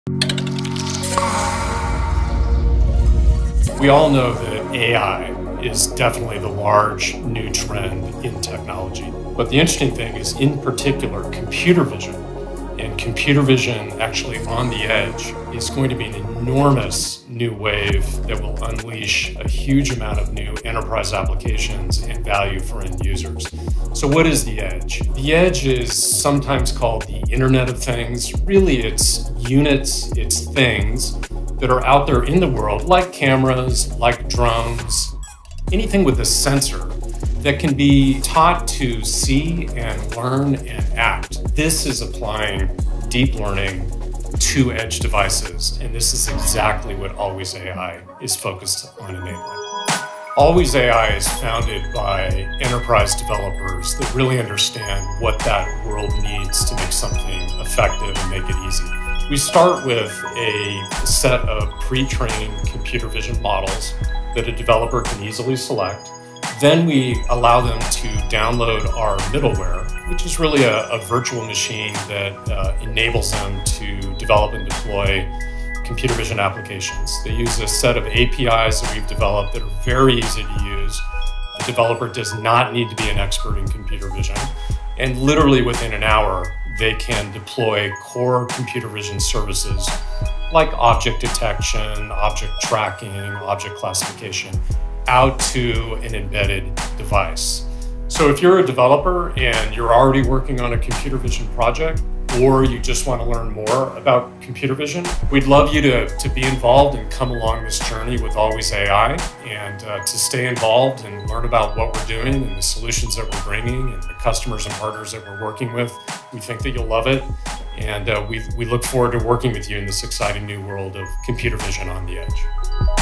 We all know that AI is definitely the large new trend in technology. But the interesting thing is, in particular, computer vision. And computer vision actually on the edge is going to be an enormous new wave that will unleash a huge amount of new enterprise applications and value for end users. So what is the edge? The edge is sometimes called the Internet of Things. Really, it's units, it's things that are out there in the world, like cameras, like drones, anything with a sensor that can be taught to see and learn and act. This is applying deep learning to edge devices, and this is exactly what alwaysAI is focused on enabling. alwaysAI is founded by enterprise developers that really understand what that world needs to make something effective and make it easy. We start with a set of pre-trained computer vision models that a developer can easily select. Then we allow them to download our middleware, which is really a virtual machine that enables them to develop and deploy computer vision applications. They use a set of APIs that we've developed that are very easy to use. The developer does not need to be an expert in computer vision. And literally within an hour, they can deploy core computer vision services like object detection, object tracking, object classification out to an embedded device. So if you're a developer and you're already working on a computer vision project, or you just want to learn more about computer vision, we'd love you to be involved and come along this journey with alwaysAI, and to stay involved and learn about what we're doing and the solutions that we're bringing and the customers and partners that we're working with. We think that you'll love it, and we look forward to working with you in this exciting new world of computer vision on the edge.